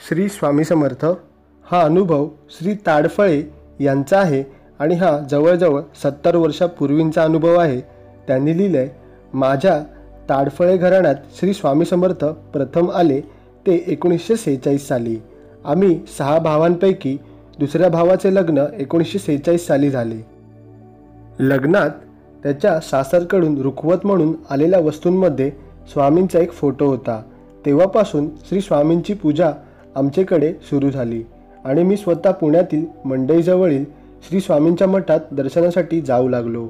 श्री स्वामी समर्थ। हा अनुभव श्री ताडफळे यांचा आहे आणि हा जवळजवळ 70 वर्षापूर्वींचा अनुभव आहे। त्यांनी लिहिलंय, माझ्या ताडफळे घराण्यात श्री स्वामी समर्थ प्रथम आले ते 1946 साली। आम्ही 6 भावांपैकी दुसऱ्या भावाचे लग्न 1946 साली झाले। लग्नात त्याच्या सासरकडून रुखवत म्हणून आलेल्या वस्तूंमध्ये स्वामींचा एक फोटो होता। तेव्हापासून श्री स्वामींची पूजा आमच्याकडे सुरू झाली आणि मी स्वतः पुण्यातील मंडईजवळील श्री स्वामींच्या मठात दर्शनासाठी जाऊ लागलो।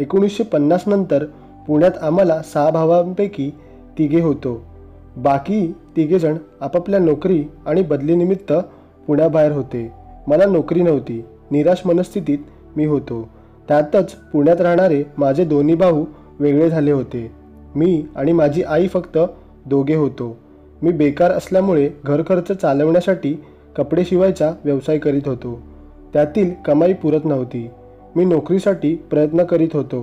1950 नंतर पुण्यात आम्हाला 6 भावांपैकी 3 होतो। बाकी 3 जण आपापल्या नोकरी आणि बदलीनिमित्त पुण्याबाहेर होते। मला नोकरी नव्हती। निराश मनस्थितीत मी होतो। त्यातच पुण्यात राहणारे माझे दोन्ही भाऊ वेगळे झाले होते। मी आणि माझी आई फक्त दोघे होतो। मी बेकार असल्यामुळे घर खर्च चालवण्यासाठी कपडे शिवायचा व्यवसाय करीत होतो। त्यातील कमाई पुरत नव्हती। मी नोकरीसाठी प्रयत्न करीत होतो।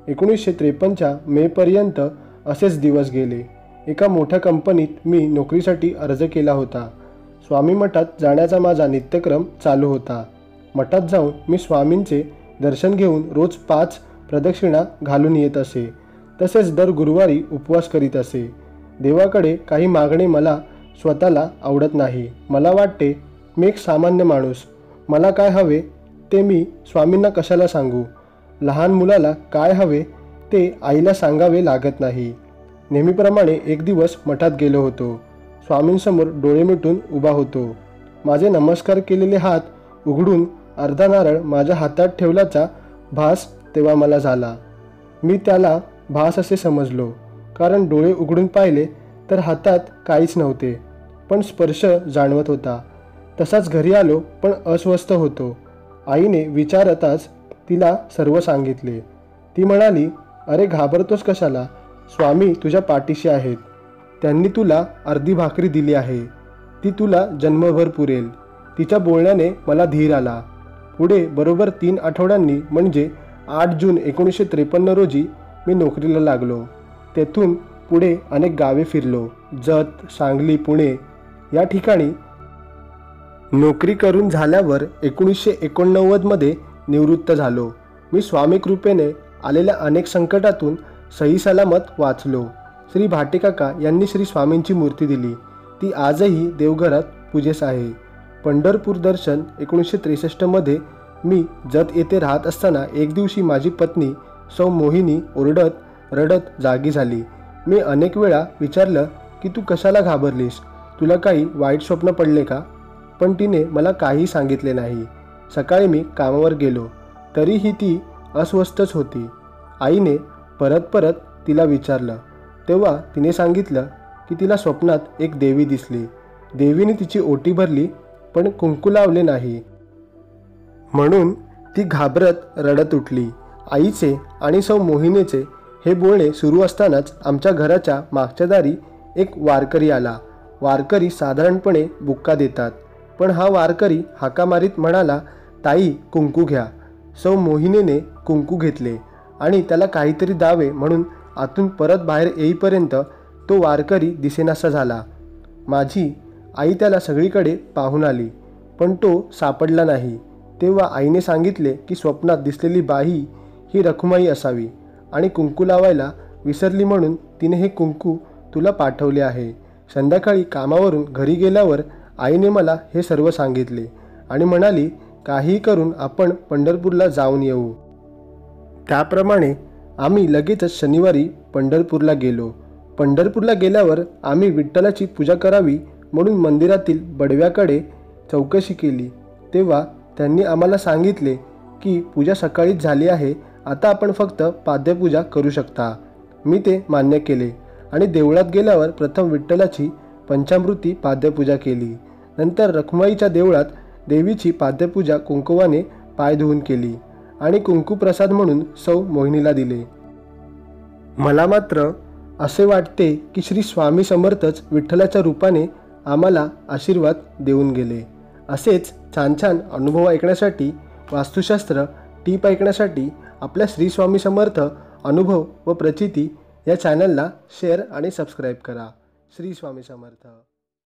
1953च्या मेपर्यंत असेच दिवस गेले। एका मोठ्या कंपनीत मी नोकरीसाठी अर्ज केला होता। स्वामी मठात जाण्याचा माझा नित्यक्रम चालू होता। मठात जाऊन मी स्वामींचे दर्शन घेऊन रोज 5 प्रदक्षिणा घालून येत असे। तसेच दर गुरुवारी उपवास करीत असे। देवाकडे काही मागणे मला स्वतःला आवडत नाही। मला वाटते मी एक सामान्य माणूस, मला काय हवे ते मी स्वामींना कशाला सांगू। लहान मुलाला काय हवे ते आईला सांगावे लागत नाही। नेहमीप्रमाणे एक दिवस मठात गेलो होतो। स्वामींसमोर डोळे मिटून उभा होतो। माझे नमस्कार केलेले हात उघडून अर्धा नारळ माझ्या हातात ठेवल्याचा भास तेव्हा मला झाला। मी त्याला भास असे समजलो, कारण डोळे उघडून पाहिले तर हातात काहीच नव्हते, पण स्पर्श जाणवत होता। तसाच घरी आलो, पण अस्वस्थ होतो। आईने विचारताच तिला सर्व सांगितले। ती म्हणाली, अरे घाबरतोस कशाला, स्वामी तुझ्या पाठीशी आहेत। त्यांनी तुला अर्धी भाकरी दिली आहे, ती तुला जन्मभर पुरेल। तिच्या बोलण्याने मला धीर आला। पुढे बरोबर 3 आठवड्यांनी म्हणजे 8 जून 1953 रोजी मी नोकरीला लागलो। तेथून पुढे अनेक गावे फिरलो। जत, सांगली, पुणे या ठिकाणी नोकरी करून झाल्यावर 1989 मध्ये निवृत्त झालो। मी स्वामी कृपेने आलेल्या अनेक संकटातून सही सलामत वाचलो। श्री भाटेकाका यांनी श्री स्वामींची मूर्ती दिली, ती आजही देवघरात पूजेस आहे। पंढरपूर दर्शन 1963 मध्ये मी जत येथे राहत असताना एक दिवशी माझी पत्नी सौ मोहिनी ओरडत रडत जागी झाली। मी अनेक वेळा विचारलं की तू कशाला घाबरलीस, तुला काही वाईट स्वप्न पडले का? पण तिने मला काही सांगितले नाही। सकाळी मी कामावर गेलो तरीही ती अस्वस्थच होती। आईने परत तिला विचारलं, तेव्हा तिने सांगितलं की तिला स्वप्नात एक देवी दिसली। देवीने तिची ओटी भरली, पण कुंकू लावले नाही, म्हणून ती घाबरत रडत उठली। आईचे आणि सौ मोहिनीचे हे बोलणे सुरू असतानाच आमच्या घराच्या मागच्या दारी एक वारकरी आला। वारकरी साधारणपणे बुक्का देतात, पण हा वारकरी हाका मारीत म्हणाला, ताई कुंकू घ्या। सौ मोहिनीने कुंकू घेतले आणि त्याला काहीतरी द्यावे म्हणून आतून परत बाहेर येईपर्यंत तो वारकरी दिसेनासा झाला। माझी आई त्याला सगळीकडे पाहून आली, पण तो सापडला नाही। तेव्हा आईने सांगितले की स्वप्नात दिसलेली बाई ही रखुमाई असावी आणि कुंकू लावायला विसरली, म्हणून तिने हे कुंकू तुला पाठवले आहे। संध्याकाळी कामावरून घरी गेल्यावर आईने मला हे सर्व सांगितले आणि म्हणाली, काहीही करून आपण पंढरपूरला जाऊन येऊ। त्याप्रमाणे आम्ही लगेचच शनिवारी पंढरपूरला गेलो। पंढरपूरला गेल्यावर आम्ही विठ्ठलाची पूजा करावी म्हणून मंदिरातील बडव्याकडे चौकशी केली। तेव्हा त्यांनी आम्हाला सांगितले की पूजा सकाळीच झाली आहे, आता आपण फक्त पाद्यपूजा करू शकता। मी ते मान्य केले आणि देवळात गेल्यावर प्रथम विठ्ठलाची पंचामृती पाद्यपूजा केली। नंतर रखुमाईच्या देवळात देवीची पाद्यपूजा कुंकुवाने पाय धुवून केली आणि कुंकू प्रसाद म्हणून सौ मोहिनीला दिले। मला मात्र असे वाटते की श्री स्वामी समर्थच विठ्ठलाच्या रूपाने आम्हाला आशीर्वाद देऊन गेले। असेच छान छान अनुभव ऐकण्यासाठी, वास्तुशास्त्र टीप ऐकण्यासाठी आपल्या श्री स्वामी समर्थ अनुभव व प्रचिती या चॅनलला शेअर आणि सबस्क्राईब करा। श्री स्वामी समर्थ।